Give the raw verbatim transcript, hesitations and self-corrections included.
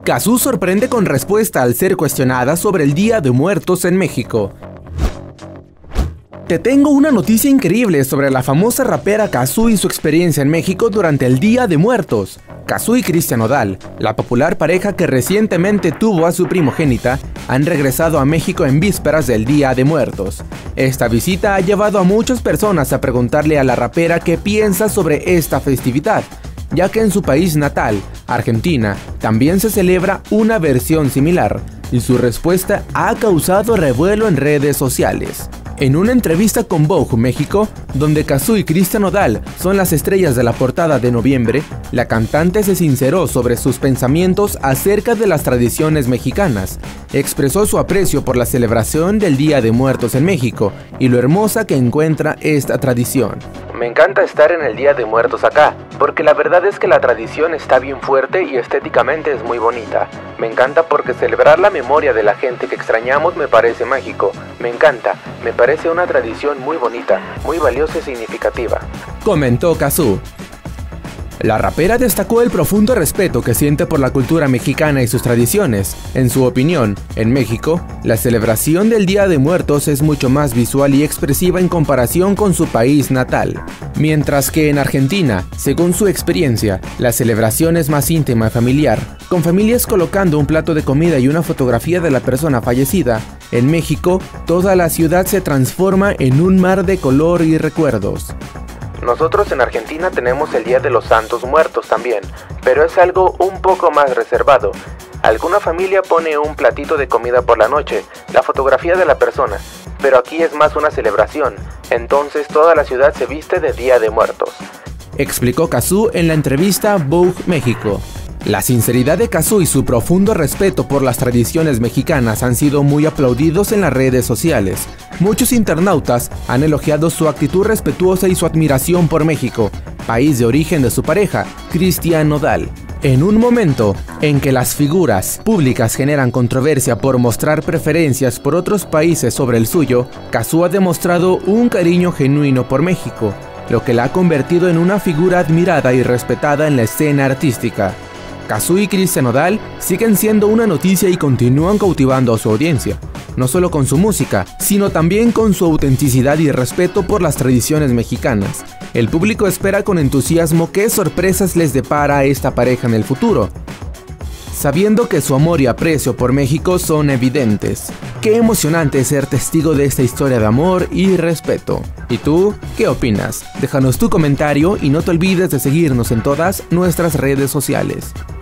Cazzu sorprende con respuesta al ser cuestionada sobre el Día de Muertos en México. Te tengo una noticia increíble sobre la famosa rapera Cazzu y su experiencia en México durante el Día de Muertos. Cazzu y Cristian Nodal, la popular pareja que recientemente tuvo a su primogénita, han regresado a México en vísperas del Día de Muertos. Esta visita ha llevado a muchas personas a preguntarle a la rapera qué piensa sobre esta festividad, ya que en su país natal, Argentina, también se celebra una versión similar, y su respuesta ha causado revuelo en redes sociales. En una entrevista con Vogue México, donde Cazzu y Cristian Nodal son las estrellas de la portada de noviembre, la cantante se sinceró sobre sus pensamientos acerca de las tradiciones mexicanas. Expresó su aprecio por la celebración del Día de Muertos en México y lo hermosa que encuentra esta tradición. Me encanta estar en el Día de Muertos acá, porque la verdad es que la tradición está bien fuerte y estéticamente es muy bonita. Me encanta porque celebrar la memoria de la gente que extrañamos me parece mágico. Me encanta, me parece una tradición muy bonita, muy valiosa y significativa, comentó Cazzu. La rapera destacó el profundo respeto que siente por la cultura mexicana y sus tradiciones. En su opinión, en México, la celebración del Día de Muertos es mucho más visual y expresiva en comparación con su país natal. Mientras que en Argentina, según su experiencia, la celebración es más íntima y familiar, con familias colocando un plato de comida y una fotografía de la persona fallecida. En México, toda la ciudad se transforma en un mar de color y recuerdos. Nosotros en Argentina tenemos el Día de los Santos Muertos también, pero es algo un poco más reservado. Alguna familia pone un platito de comida por la noche, la fotografía de la persona, pero aquí es más una celebración, entonces toda la ciudad se viste de Día de Muertos, explicó Cazzu en la entrevista Vogue México. La sinceridad de Cazzu y su profundo respeto por las tradiciones mexicanas han sido muy aplaudidos en las redes sociales. Muchos internautas han elogiado su actitud respetuosa y su admiración por México, país de origen de su pareja, Cristian Nodal. En un momento en que las figuras públicas generan controversia por mostrar preferencias por otros países sobre el suyo, Cazzu ha demostrado un cariño genuino por México, lo que la ha convertido en una figura admirada y respetada en la escena artística. Cazzu y Cristian Nodal siguen siendo una noticia y continúan cautivando a su audiencia, no solo con su música, sino también con su autenticidad y respeto por las tradiciones mexicanas. El público espera con entusiasmo qué sorpresas les depara a esta pareja en el futuro, sabiendo que su amor y aprecio por México son evidentes. Qué emocionante ser testigo de esta historia de amor y respeto. ¿Y tú qué opinas? Déjanos tu comentario y no te olvides de seguirnos en todas nuestras redes sociales.